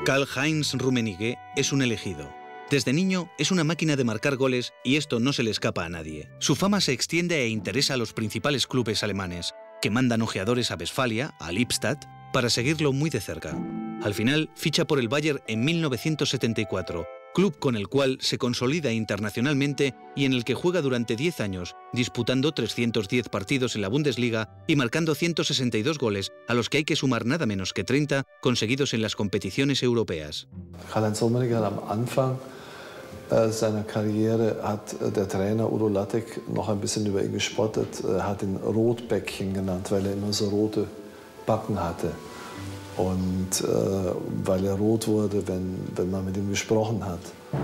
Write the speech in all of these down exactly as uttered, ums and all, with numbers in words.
Karl-Heinz Rummenigge es un elegido. Desde niño es una máquina de marcar goles y esto no se le escapa a nadie. Su fama se extiende e interesa a los principales clubes alemanes, que mandan ojeadores a Westfalia, a Lippstadt, para seguirlo muy de cerca. Al final, ficha por el Bayern en mil novecientos setenta y cuatro, club con el cual se consolida internacionalmente y en el que juega durante diez años, disputando trescientos diez partidos en la Bundesliga y marcando ciento sesenta y dos goles, a los que hay que sumar nada menos que treinta conseguidos en las competiciones europeas. Karl-Heinz Rummenigge am Anfang äh, seiner Karriere hat der Trainer Udo Lattek noch ein bisschen über ihn gespottet, er hat ihn Rotbäckchen genannt, weil er immer so rote Backen hatte. Und äh, weil er rot wurde, wenn, wenn man mit ihm gesprochen hat.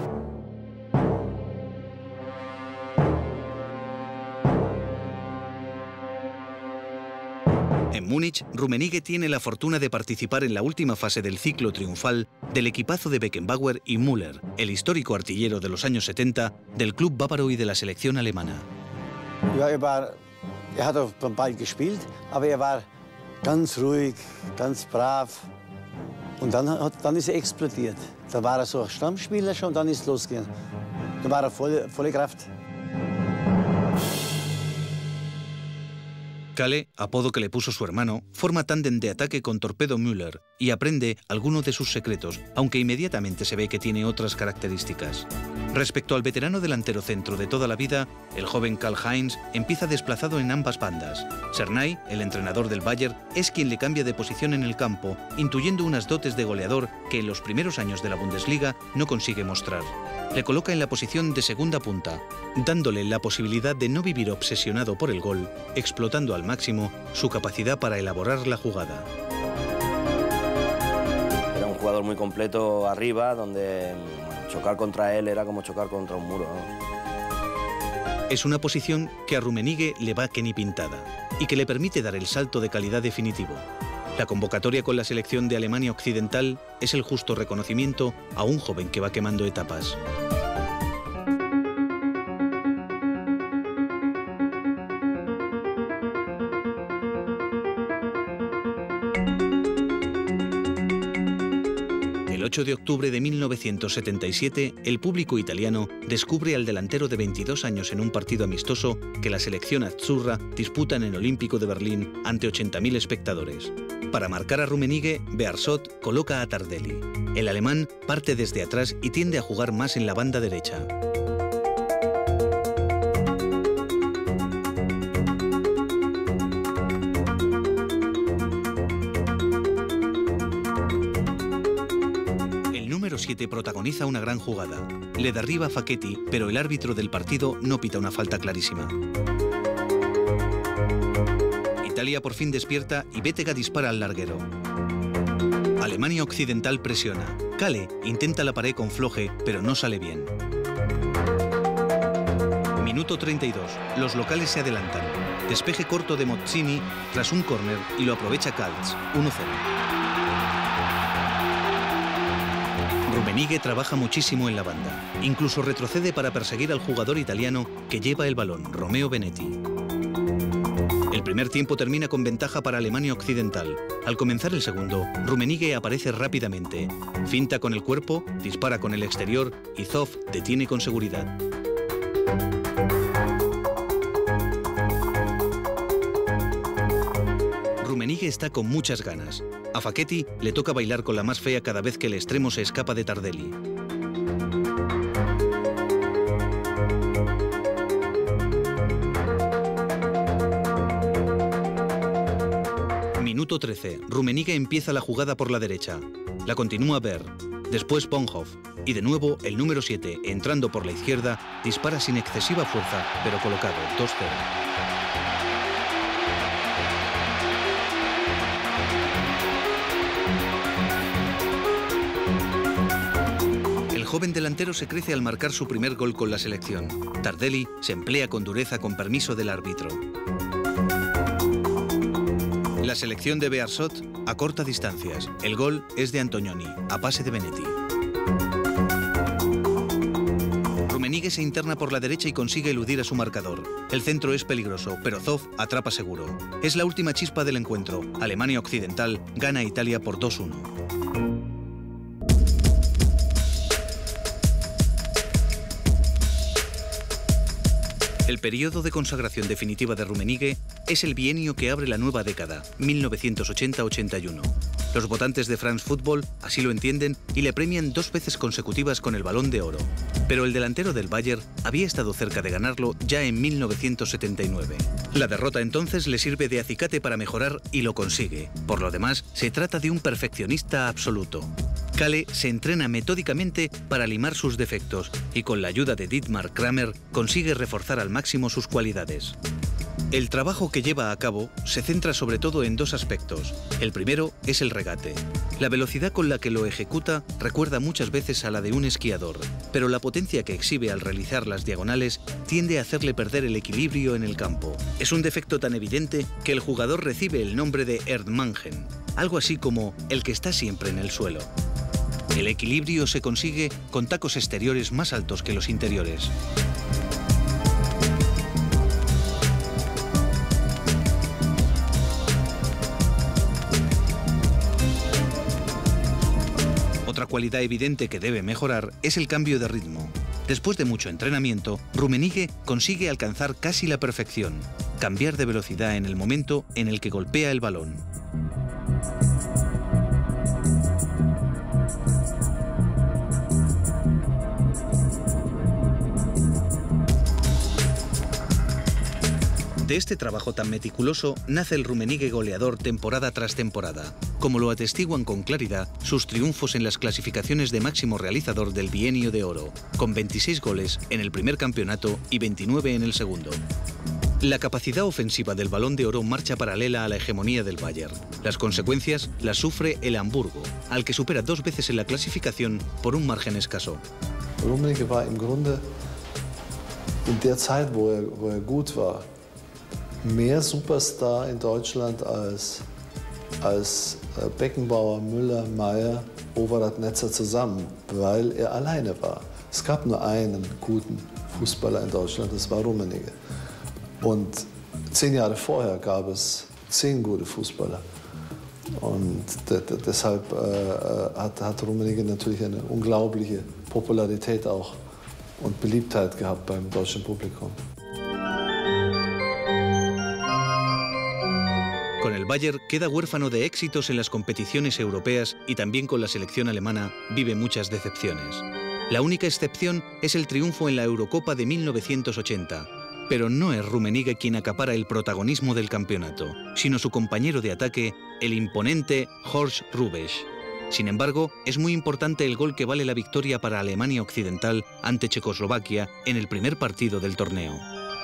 En Múnich, Rummenigge tiene la fortuna de participar en la última fase del ciclo triunfal del equipazo de Beckenbauer y Müller, el histórico artillero de los años setenta del club bávaro y de la selección alemana. Ja, er, war, er hat auf dem Ball gespielt, aber er war ganz ruhig, ganz brav. Und dann, hat, dann ist er explodiert. Da war er so ein Stammspieler schon und dann ist es losgegangen. Da war er volle, volle Kraft. Kalle, apodo que le puso su hermano, forma tándem de ataque con Torpedo Müller y aprende algunos de sus secretos, aunque inmediatamente se ve que tiene otras características. Respecto al veterano delantero centro de toda la vida, el joven Karl-Heinz empieza desplazado en ambas bandas. Cernay, el entrenador del Bayern, es quien le cambia de posición en el campo, intuyendo unas dotes de goleador que en los primeros años de la Bundesliga no consigue mostrar. Le coloca en la posición de segunda punta, dándole la posibilidad de no vivir obsesionado por el gol, explotando al máximo su capacidad para elaborar la jugada. Era un jugador muy completo arriba, donde chocar contra él era como chocar contra un muro, ¿no? Es una posición que a Rummenigge le va que ni pintada y que le permite dar el salto de calidad definitivo. La convocatoria con la selección de Alemania Occidental es el justo reconocimiento a un joven que va quemando etapas. El ocho de octubre de mil novecientos setenta y siete, el público italiano descubre al delantero de veintidós años en un partido amistoso que la selección azzurra disputa en el Olímpico de Berlín ante ochenta mil espectadores. Para marcar a Rummenigge, Bearsot coloca a Tardelli. El alemán parte desde atrás y tiende a jugar más en la banda derecha. El número siete protagoniza una gran jugada. Le derriba a Facchetti, pero el árbitro del partido no pita una falta clarísima. Italia por fin despierta y Bettega dispara al larguero. Alemania Occidental presiona. Kalle intenta la pared con floje, pero no sale bien. Minuto treinta y dos. Los locales se adelantan. Despeje corto de Mozzini tras un córner y lo aprovecha Kaltz. uno cero. Rummenigge trabaja muchísimo en la banda. Incluso retrocede para perseguir al jugador italiano que lleva el balón, Romeo Benetti. El primer tiempo termina con ventaja para Alemania Occidental. Al comenzar el segundo, Rummenigge aparece rápidamente. Finta con el cuerpo, dispara con el exterior y Zoff detiene con seguridad. Rummenigge está con muchas ganas. A Facchetti le toca bailar con la más fea cada vez que el extremo se escapa de Tardelli. Minuto trece. Rummenigge empieza la jugada por la derecha. La continúa Berg. Después Bonhoff. Y de nuevo el número siete, entrando por la izquierda, dispara sin excesiva fuerza, pero colocado. dos cero. El joven delantero se crece al marcar su primer gol con la selección. Tardelli se emplea con dureza con permiso del árbitro. La selección de Bearsot acorta distancias. El gol es de Antonioni, a pase de Benetti. Rummenigge se interna por la derecha y consigue eludir a su marcador. El centro es peligroso, pero Zoff atrapa seguro. Es la última chispa del encuentro. Alemania Occidental gana a Italia por dos uno. El periodo de consagración definitiva de Rummenigge es el bienio que abre la nueva década, mil novecientos ochenta ochenta y uno. Los votantes de France Football así lo entienden y le premian dos veces consecutivas con el Balón de Oro. Pero el delantero del Bayern había estado cerca de ganarlo ya en mil novecientos setenta y nueve. La derrota entonces le sirve de acicate para mejorar y lo consigue. Por lo demás, se trata de un perfeccionista absoluto. Kalle se entrena metódicamente para limar sus defectos y con la ayuda de Dietmar Kramer consigue reforzar al máximo sus cualidades. El trabajo que lleva a cabo se centra sobre todo en dos aspectos. El primero es el regate. La velocidad con la que lo ejecuta recuerda muchas veces a la de un esquiador, pero la potencia que exhibe al realizar las diagonales tiende a hacerle perder el equilibrio en el campo. Es un defecto tan evidente que el jugador recibe el nombre de Erdmangen, algo así como el que está siempre en el suelo. El equilibrio se consigue con tacos exteriores más altos que los interiores. Otra cualidad evidente que debe mejorar es el cambio de ritmo. Después de mucho entrenamiento, Rummenigge consigue alcanzar casi la perfección, cambiar de velocidad en el momento en el que golpea el balón. De este trabajo tan meticuloso nace el Rummenigge goleador temporada tras temporada, como lo atestiguan con claridad sus triunfos en las clasificaciones de máximo realizador del bienio de oro, con veintiséis goles en el primer campeonato y veintinueve en el segundo. La capacidad ofensiva del Balón de Oro marcha paralela a la hegemonía del Bayern. Las consecuencias las sufre el Hamburgo, al que supera dos veces en la clasificación por un margen escaso. Rummenigge war im Grunde in der Zeit, wo er, wo er gut war, mehr Superstar in Deutschland als, als Beckenbauer, Müller, Meier, Overath, Netzer zusammen, weil er alleine war. Es gab nur einen guten Fußballer in Deutschland, das war Rummenigge. Und zehn Jahre vorher gab es zehn gute Fußballer. Und de de deshalb äh, hat, hat Rummenigge natürlich eine unglaubliche Popularität auch und Beliebtheit gehabt beim deutschen Publikum. Con el Bayern queda huérfano de éxitos en las competiciones europeas y también con la selección alemana vive muchas decepciones. La única excepción es el triunfo en la Eurocopa de mil novecientos ochenta. Pero no es Rummenigge quien acapara el protagonismo del campeonato, sino su compañero de ataque, el imponente Horst Hrubesch. Sin embargo, es muy importante el gol que vale la victoria para Alemania Occidental ante Checoslovaquia en el primer partido del torneo.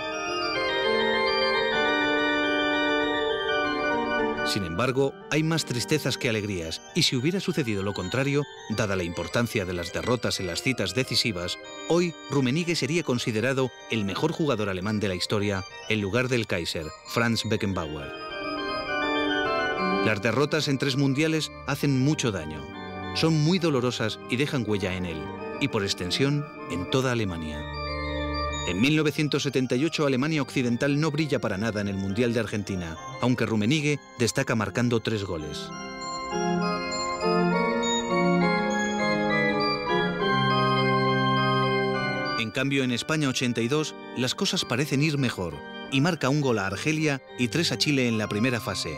Sin embargo, hay más tristezas que alegrías, y si hubiera sucedido lo contrario, dada la importancia de las derrotas en las citas decisivas, hoy Rummenigge sería considerado el mejor jugador alemán de la historia en lugar del Kaiser, Franz Beckenbauer. Las derrotas en tres mundiales hacen mucho daño. Son muy dolorosas y dejan huella en él, y por extensión, en toda Alemania. En mil novecientos setenta y ocho Alemania Occidental no brilla para nada en el Mundial de Argentina, aunque Rummenigge destaca marcando tres goles. En cambio, en España ochenta y dos, las cosas parecen ir mejor, y marca un gol a Argelia y tres a Chile en la primera fase.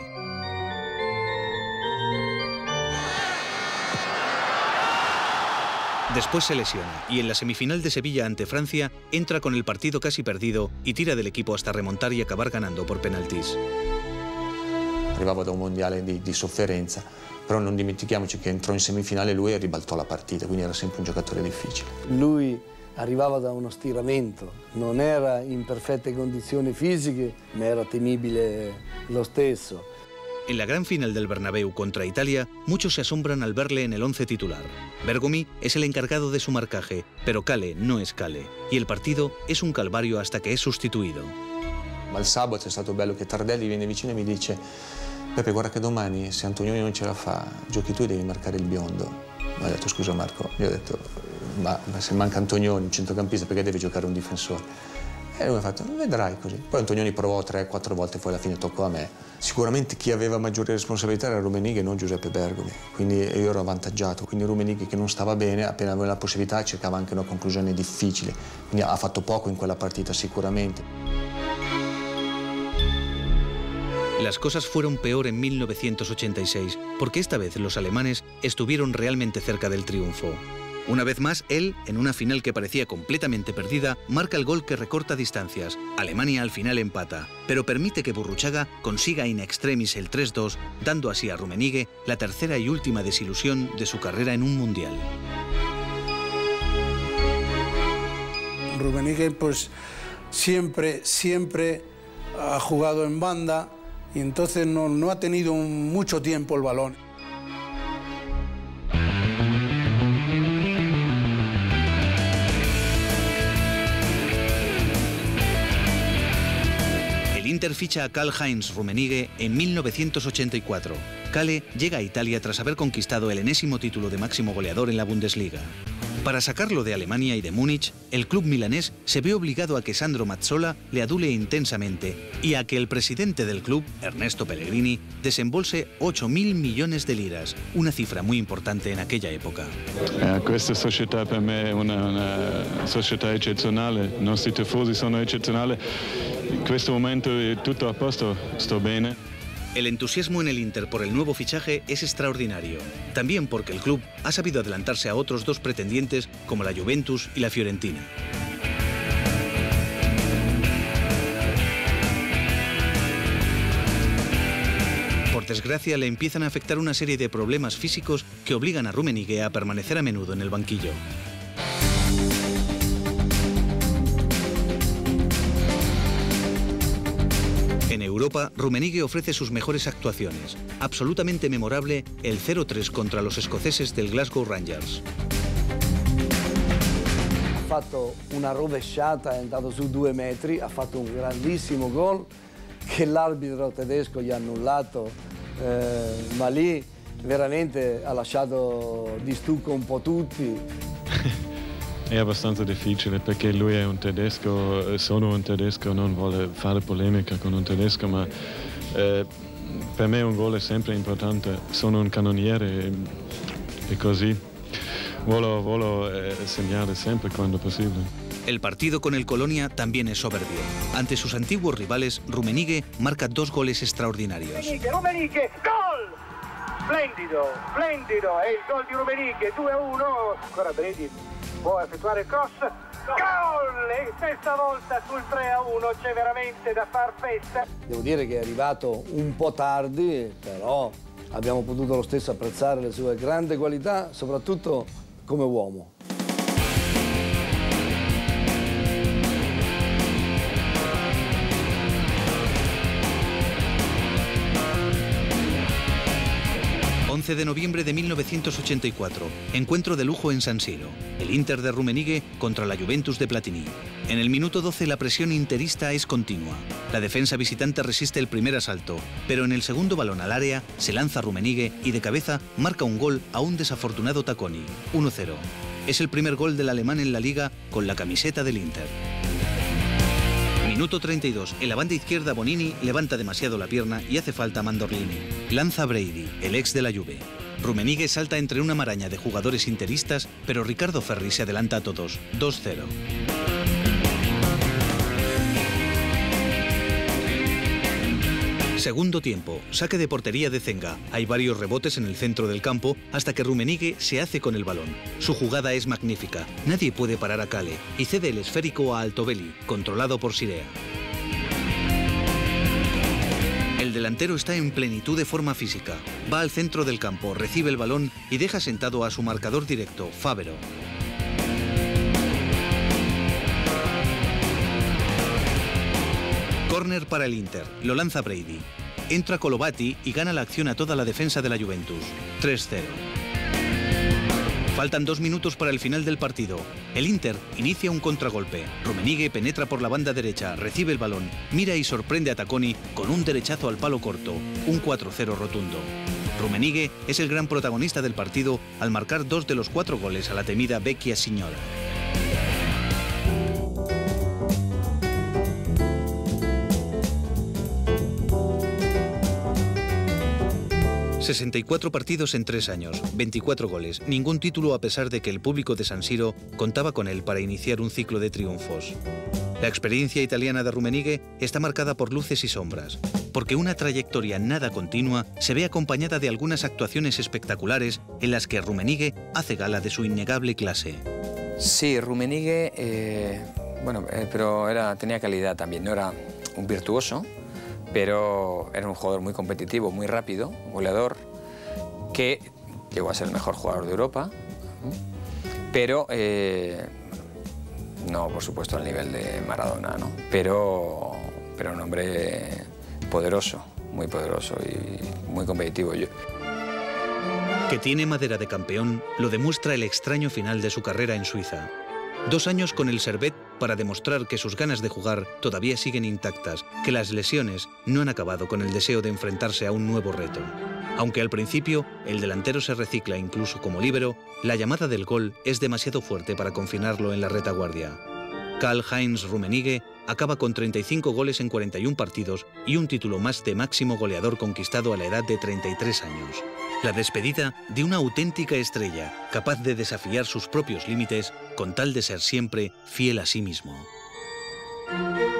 Después se lesiona y en la semifinal de Sevilla ante Francia entra con el partido casi perdido y tira del equipo hasta remontar y acabar ganando por penaltis. Arrivava da un mondiale di, di sofferenza, però non dimentichiamoci che entrò in semifinale lui e ribaltò la partita, quindi era sempre un giocatore difficile. Lui arrivava da uno stiramento, non era in perfette condizioni fisiche, ma era temibile lo stesso. En la gran final del Bernabéu contra Italia, muchos se asombran al verle en el once titular. Bergomi es el encargado de su marcaje, pero Kalle no es Kalle, y el partido es un calvario hasta que es sustituido. Ma il sabato è stato bello che Tardelli viene vicino e mi dice: Pepe, guarda che domani se Antonioni non ce la fa, giochi tu e devi marcare il biondo. Mi ha detto: scusa Marco, io ho detto: ma, ma se manca Antonioni, un centrocampista, perché deve giocare un difensore? E lui mi ha fatto, vedrai così. Poi Antonioni provò tre quattro volte, poi alla fine toccò a me. Sicuramente chi aveva maggiori responsabilità era Rummenigge e non Giuseppe Bergomi, quindi io ero avvantaggiato. Quindi Rummenigge, che non stava bene, appena aveva la possibilità cercava anche una conclusione difficile, quindi ha fatto poco in quella partita sicuramente. Las cosas fueron peor en mil novecientos ochenta y seis, porque esta vez los alemanes estuvieron realmente cerca del triunfo. Una vez más, él, en una final que parecía completamente perdida, marca el gol que recorta distancias. Alemania al final empata, pero permite que Burruchaga consiga in extremis el tres dos, dando así a Rummenigge la tercera y última desilusión de su carrera en un mundial. Rummenigge pues siempre, siempre ha jugado en banda y entonces no, no ha tenido mucho tiempo el balón. El Inter ficha a Karl-Heinz Rummenigge en mil novecientos ochenta y cuatro. Kalle llega a Italia tras haber conquistado el enésimo título de máximo goleador en la Bundesliga. Para sacarlo de Alemania y de Múnich, el club milanés se ve obligado a que Sandro Mazzola le adule intensamente y a que el presidente del club, Ernesto Pellegrini, desembolse ocho mil millones de liras, una cifra muy importante en aquella época. Eh, questa società per me è una, una società eccezionale, i nostri tifosi sono eccezionali, in questo momento è tutto a posto, sto bene. El entusiasmo en el Inter por el nuevo fichaje es extraordinario, también porque el club ha sabido adelantarse a otros dos pretendientes como la Juventus y la Fiorentina. Por desgracia, le empiezan a afectar una serie de problemas físicos que obligan a Rummenigge a permanecer a menudo en el banquillo. En Europa, Rummenigge ofrece sus mejores actuaciones. Absolutamente memorable el cero tres contra los escoceses del Glasgow Rangers. Ha fatto una rovesciata, è andato su due metri, ha fatto un grandissimo gol che l'arbitro tedesco gli ha annullato, eh, ma lì veramente ha lasciato di stucco un po' tutti. È abbastanza difficile perché lui è un tedesco, sono un tedesco, non vuole fare polemica con un tedesco, ma eh, per me un gol è sempre importante. Sono un cannoniere e, e così vuolo, vuolo eh, segnare sempre quando possibile. El partido con el Colonia también es soberbio. Ante sus antiguos rivales, Rummenigge marca dos goles extraordinarios. Rummenigge, Rummenigge, gol! Splendido, splendido, è il gol di Rummenigge, due a uno. Ancora Bredi può effettuare il cross, gol! E questa volta sul tre a uno c'è veramente da far festa. Devo dire che è arrivato un po' tardi, però abbiamo potuto lo stesso apprezzare le sue grandi qualità, soprattutto come uomo. once de noviembre de mil novecientos ochenta y cuatro, encuentro de lujo en San Siro, el Inter de Rummenigge contra la Juventus de Platini. En el minuto doce la presión interista es continua. La defensa visitante resiste el primer asalto, pero en el segundo balón al área se lanza Rummenigge y de cabeza marca un gol a un desafortunado Tacconi, uno cero. Es el primer gol del alemán en la liga con la camiseta del Inter. Minuto treinta y dos. En la banda izquierda Bonini levanta demasiado la pierna y hace falta Mandorlini. Lanza Brady, el ex de la Juve. Rummenigge salta entre una maraña de jugadores interistas, pero Ricardo Ferri se adelanta a todos. dos cero. Segundo tiempo, saque de portería de Zenga. Hay varios rebotes en el centro del campo hasta que Rummenigge se hace con el balón. Su jugada es magnífica. Nadie puede parar a Kalle y cede el esférico a Altobelli, controlado por Sirea. El delantero está en plenitud de forma física. Va al centro del campo, recibe el balón y deja sentado a su marcador directo, Fabero. Córner para el Inter, lo lanza Brady. Entra Colovati y gana la acción a toda la defensa de la Juventus. tres cero. Faltan dos minutos para el final del partido. El Inter inicia un contragolpe. Rummenigge penetra por la banda derecha, recibe el balón, mira y sorprende a Tacconi con un derechazo al palo corto. Un cuatro cero rotundo. Rummenigge es el gran protagonista del partido al marcar dos de los cuatro goles a la temida Vecchia Signora. sesenta y cuatro partidos en tres años, veinticuatro goles, ningún título a pesar de que el público de San Siro contaba con él para iniciar un ciclo de triunfos. La experiencia italiana de Rummenigge está marcada por luces y sombras, porque una trayectoria nada continua se ve acompañada de algunas actuaciones espectaculares en las que Rummenigge hace gala de su innegable clase. Sí, Rummenigge, eh, bueno, eh, pero era, tenía calidad también, no era un virtuoso, pero era un jugador muy competitivo, muy rápido, goleador, que llegó a ser el mejor jugador de Europa, pero eh, no, por supuesto, al nivel de Maradona, ¿no? Pero, pero un hombre poderoso, muy poderoso y muy competitivo. Yo. Que tiene madera de campeón lo demuestra el extraño final de su carrera en Suiza. Dos años con el Servette para demostrar que sus ganas de jugar todavía siguen intactas, que las lesiones no han acabado con el deseo de enfrentarse a un nuevo reto. Aunque al principio el delantero se recicla incluso como líbero, la llamada del gol es demasiado fuerte para confinarlo en la retaguardia. Karl-Heinz Rummenigge acaba con treinta y cinco goles en cuarenta y un partidos y un título más de máximo goleador conquistado a la edad de treinta y tres años. La despedida de una auténtica estrella, capaz de desafiar sus propios límites con tal de ser siempre fiel a sí mismo.